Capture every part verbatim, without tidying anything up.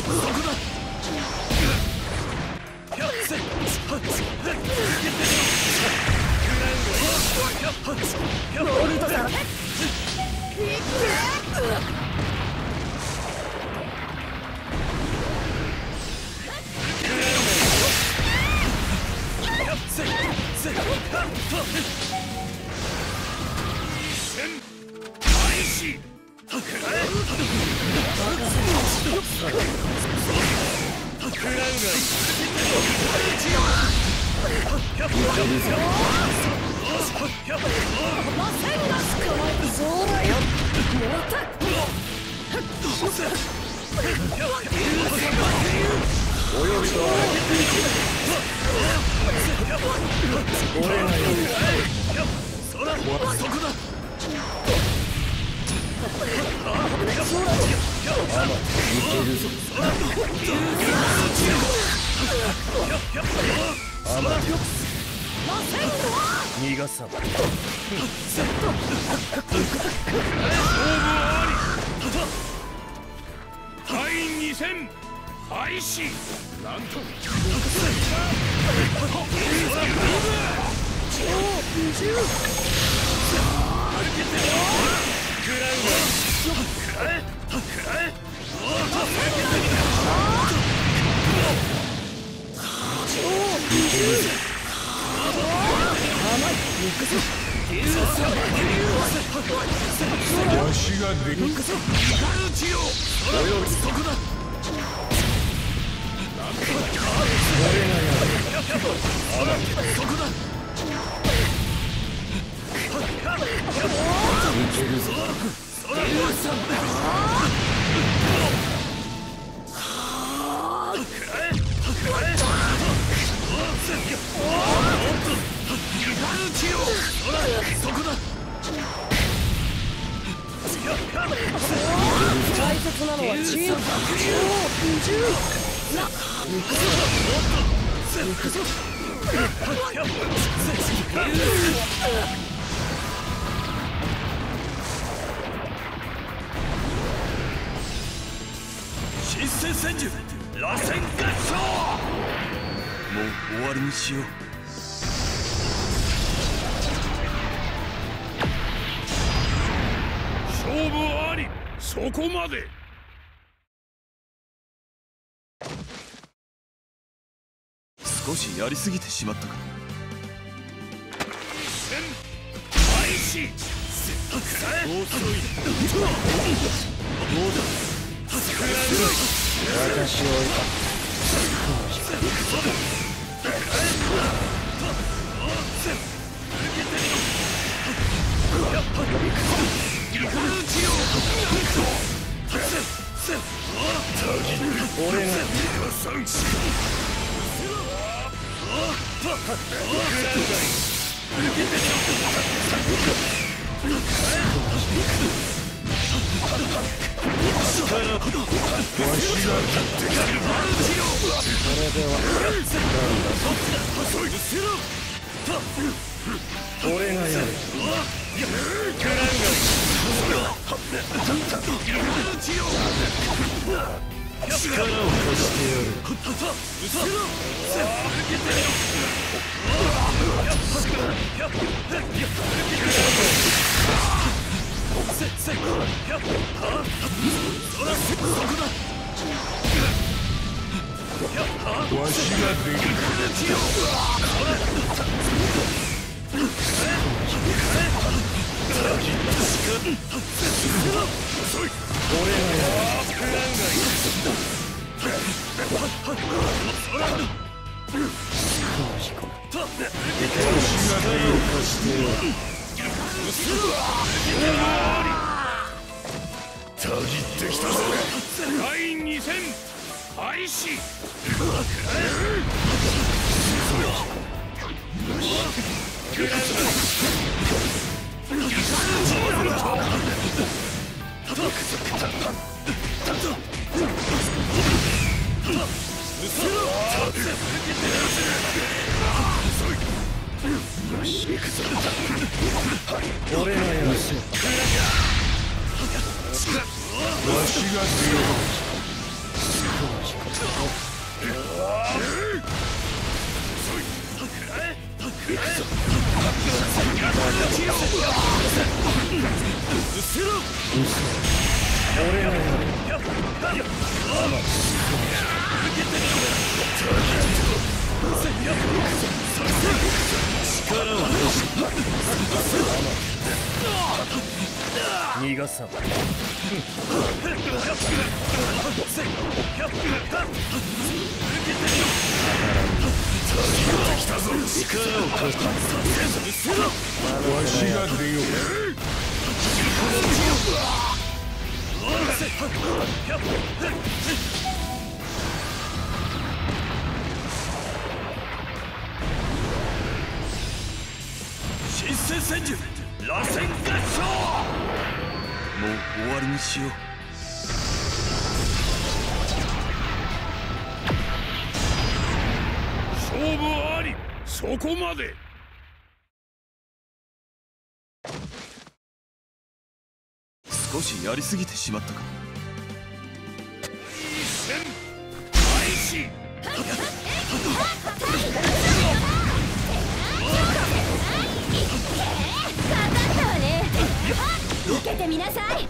逃がさん。 隊員にせん開始。なんとわしができる。 大切なのはチーム。 新戦戦術螺旋合唱。もう終わりにしよう。 勝負あり。そこまで。 少しやりすぎてしまったか。 開始。遅い。どうだ。 私を俺が俺がやる。力を貸してやる。わしができる。俺がやる。たぎってきたぞ。隊員にせん開始。俺がやる。わしが出よう。 逃がさん。わしが出よう。神聖戦術螺旋合唱。もう終わりにしよう。 勝負あり、そこまで。 少しやりすぎてしまったか。 戦開始。 受けてみなさい。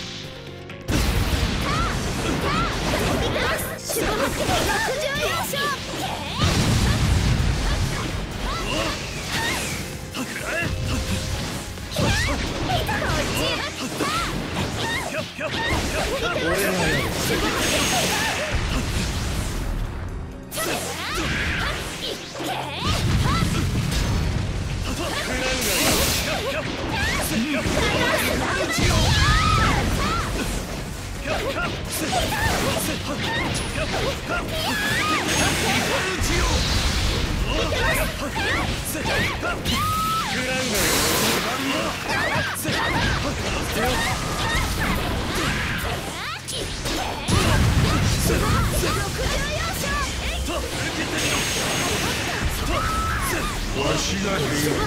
わしが出よう。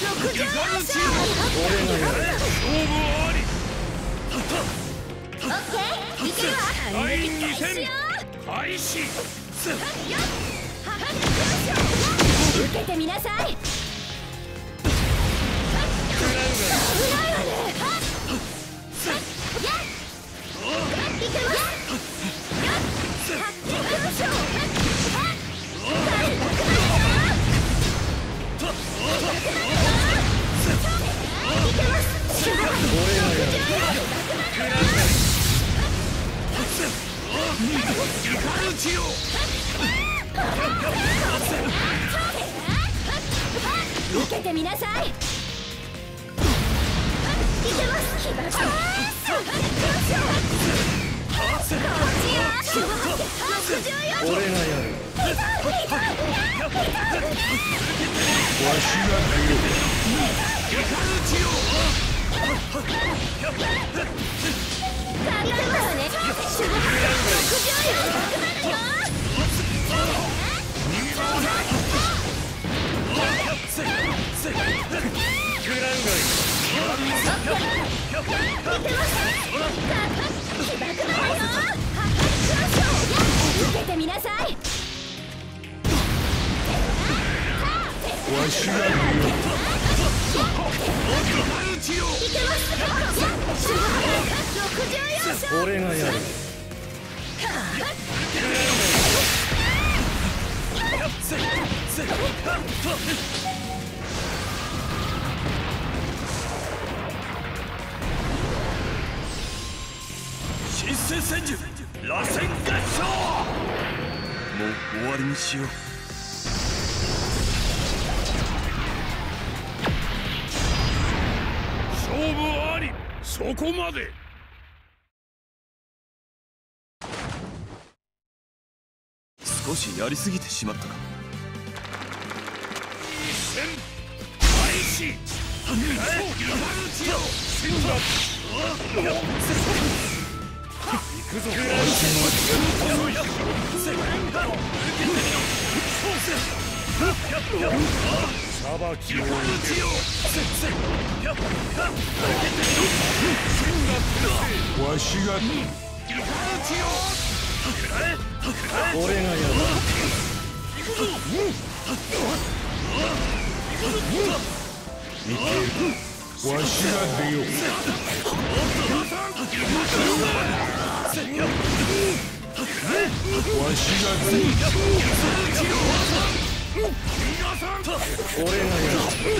第二戦開始。 受けてみなさい。受けてみなさい。 俺がやる。わしが出よ受けてみなさい。 わしが出よ俺がやる。神聖戦術螺旋合唱。もう終わりにしよう。 勝負あり、そこまで。 少しやりすぎてしまったか。 戦開始。行くぞ。裁きを受けよ。わしが俺がやる。いける。わしが出よう。 わしが出る。俺がやる。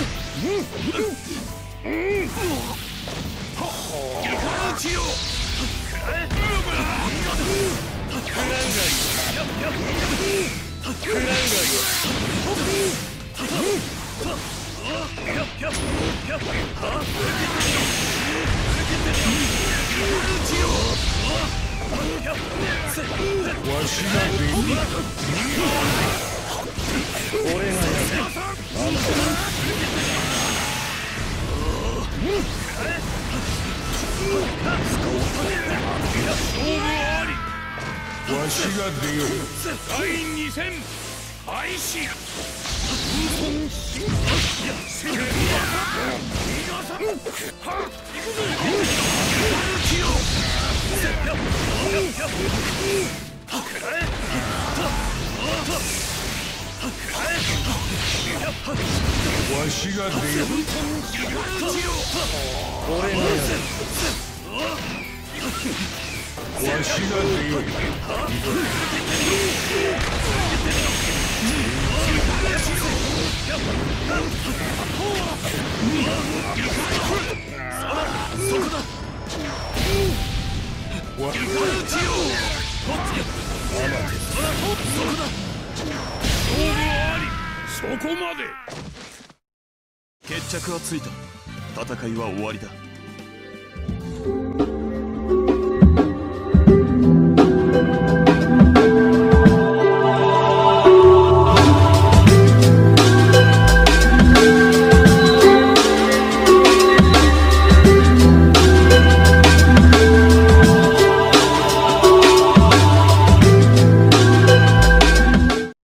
わしが出る。俺がやる。わしが出よう。だいに戦開始。わしが出よう。俺がやる。わしが出よう。そこだ。わしがそこまで。 決着はついた。戦いは終わりだ。